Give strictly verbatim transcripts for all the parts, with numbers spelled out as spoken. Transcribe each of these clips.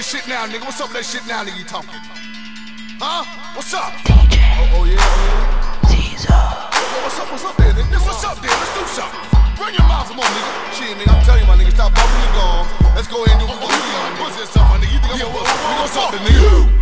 that shit now, nigga? What's up with that shit now, nigga? You talking? Huh? What's up? D J Oh, oh yeah, oh yeah. Caesar. Yo, what's up? What's up there, nigga? What's up there? Let's do something. Bring your mouth, come on, nigga. Shit, nigga, I'm telling you, my nigga, stop bumping your gums. Let's go ahead and do what we're doing, nigga. What's this, something, nigga? You think I'm gonna we gonna something, nigga?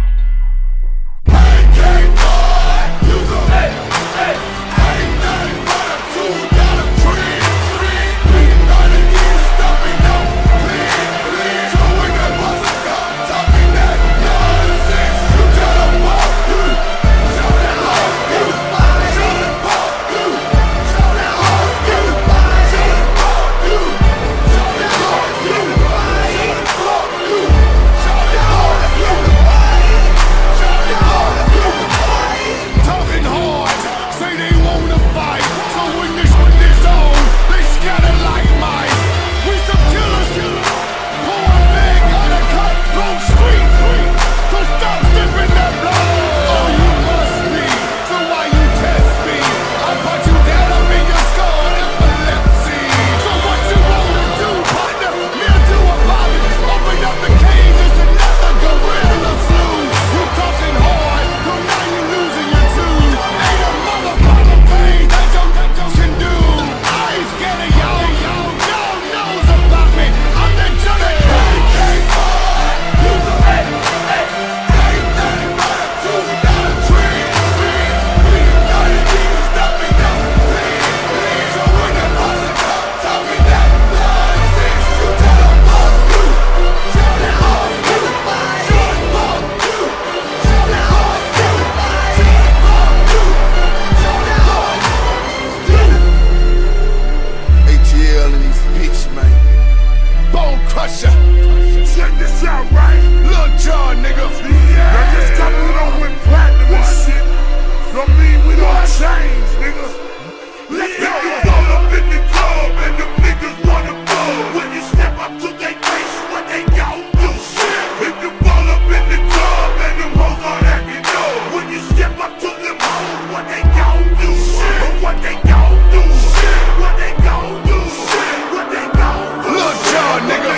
Check this out, right? Lil Jon, nigga. Yeah. Now just got it on with platinum and shit. Don't mean we don't change, nigga. Let's go. You roll up in the club and the niggas wanna go. When you step up to their face, what they gon' do? Shit. If you roll up in the club and them hoes are acting low. When you step up to them hoes, what they gon' do? Shit. What they gon' do? Shit. What they gon' do? Shit. What they gon' do? Lil Jon, nigga.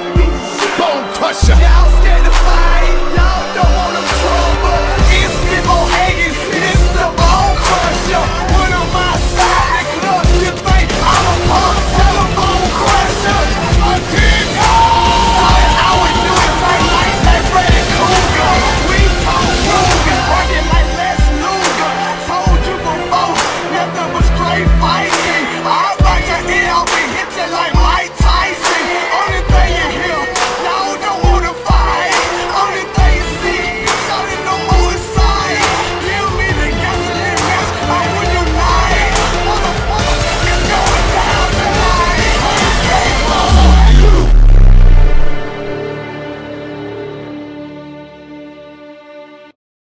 Y'all scared to fight, y'all don't wanna trouble. It's people hating, it's the bone crusher. When I'm outside, they club, you think I'm a punk, tell a bone crusher. A king, oh! How we do it right like that Freddy Krueger. We talk Ruger, working like Les Luger. I told you before, nothing but straight fighting. All